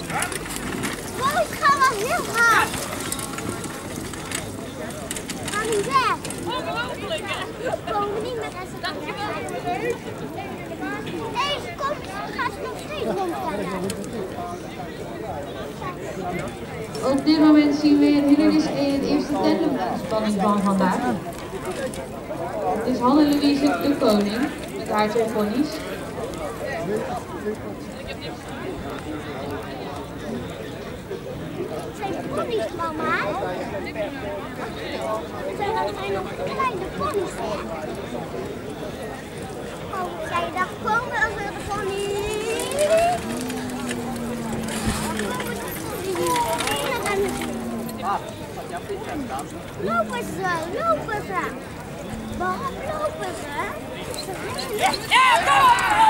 Wow, ik ga wel heel hard. Ga niet weg. Ongelooflijk, hè? We komen niet met z'n allen. Deze komt, gaat nog steeds rondrennen. Op dit moment zien we het hindernis in het eerste tandemspanning van vandaag. Het is Hannelise de Koning met haar twee ponies. Zijn ponies, mama? Zijn nog kleine ponies, hè? Oh, zij dacht, kom wel weer de ponies. Lopen ze, lopen ze. Waarom lopen ze? Ja, kom op!